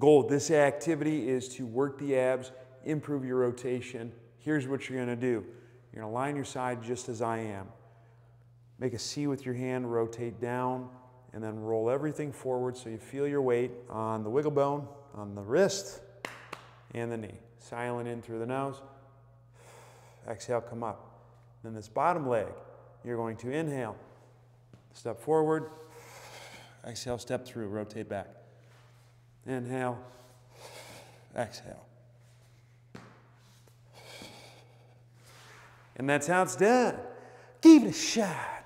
goal of this activity is to work the abs, improve your rotation. Here's what you're going to do. You're going to line your side just as I am. Make a C with your hand, rotate down, and then roll everything forward so you feel your weight on the wiggle bone, on the wrist, and the knee. Silent in through the nose. Exhale, come up. Then this bottom leg, you're going to inhale, step forward, exhale, step through, rotate back. Inhale, exhale. And that's how it's done. Give it a shot.